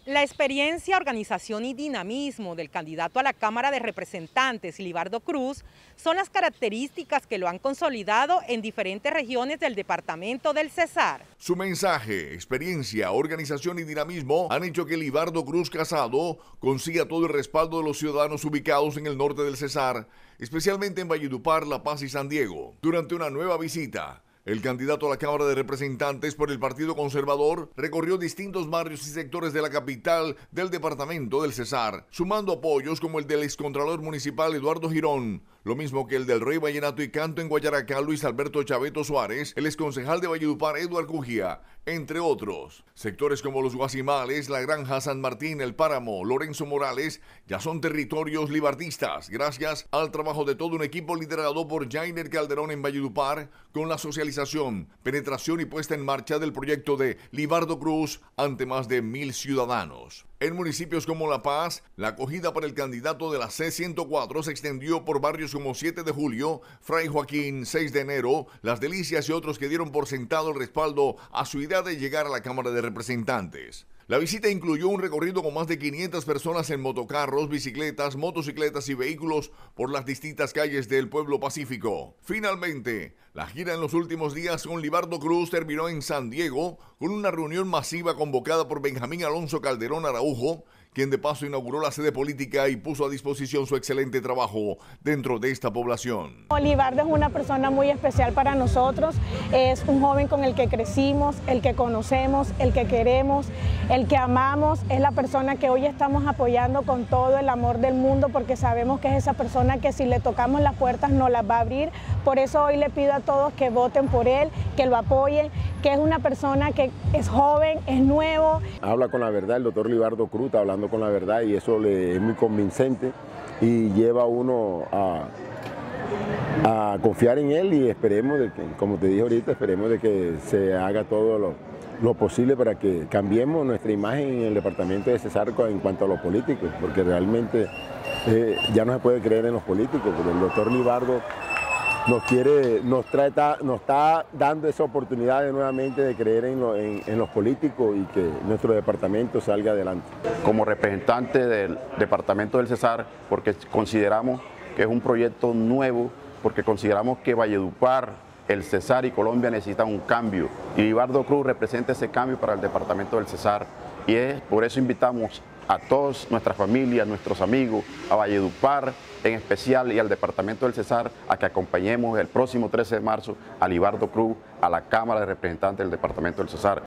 La experiencia, organización y dinamismo del candidato a la Cámara de Representantes, Libardo Cruz, son las características que lo han consolidado en diferentes regiones del departamento del Cesar. Su mensaje, experiencia, organización y dinamismo han hecho que Libardo Cruz Casado consiga todo el respaldo de los ciudadanos ubicados en el norte del Cesar, especialmente en Valledupar, La Paz y San Diego. Durante una nueva visita, el candidato a la Cámara de Representantes por el Partido Conservador recorrió distintos barrios y sectores de la capital del departamento del Cesar, sumando apoyos como el del excontralor municipal Eduardo Girón, lo mismo que el del Rey Vallenato y Canto en Guayaracá Luis Alberto Chaveto Suárez, el exconcejal de Valledupar Eduardo Cujía, entre otros. Sectores como Los Guasimales, La Granja, San Martín, El Páramo, Lorenzo Morales, ya son territorios libardistas, gracias al trabajo de todo un equipo liderado por Jainer Calderón en Valledupar, con la socialización, penetración y puesta en marcha del proyecto de Libardo Cruz ante más de 1,000 ciudadanos. En municipios como La Paz, la acogida para el candidato de la C104 se extendió por barrios como 7 de Julio, Fray Joaquín, 6 de enero, Las Delicias y otros que dieron por sentado el respaldo a su idea de llegar a la Cámara de Representantes. La visita incluyó un recorrido con más de 500 personas en motocarros, bicicletas, motocicletas y vehículos por las distintas calles del pueblo pacífico. Finalmente, la gira en los últimos días con Libardo Cruz terminó en San Diego con una reunión masiva convocada por Benjamín Alonso Calderón Araujo, quien de paso inauguró la sede política y puso a disposición su excelente trabajo dentro de esta población. Libardo es una persona muy especial para nosotros, es un joven con el que crecimos, el que conocemos, el que queremos, el que amamos, es la persona que hoy estamos apoyando con todo el amor del mundo porque sabemos que es esa persona que si le tocamos las puertas nos las va a abrir. Por eso hoy le pido a todos que voten por él, que lo apoyen, que es una persona que es joven, es nuevo. Habla con la verdad, el doctor Libardo Cruz está hablando con la verdad y eso es muy convincente y lleva a uno a confiar en él y esperemos, de que, como te dije ahorita, esperemos de que se haga todo lo posible para que cambiemos nuestra imagen en el departamento de Cesar en cuanto a los políticos, porque realmente ya no se puede creer en los políticos, porque el doctor Libardo nos está dando esa oportunidad de nuevamente de creer en los políticos y que nuestro departamento salga adelante. Como representante del departamento del Cesar, porque consideramos que es un proyecto nuevo, porque consideramos que Valledupar, el Cesar y Colombia necesitan un cambio y Libardo Cruz representa ese cambio para el departamento del Cesar y por eso invitamos a todas nuestras familias, nuestros amigos, a Valledupar en especial y al departamento del Cesar a que acompañemos el próximo 13 de marzo a Libardo Cruz a la Cámara de Representantes del departamento del Cesar.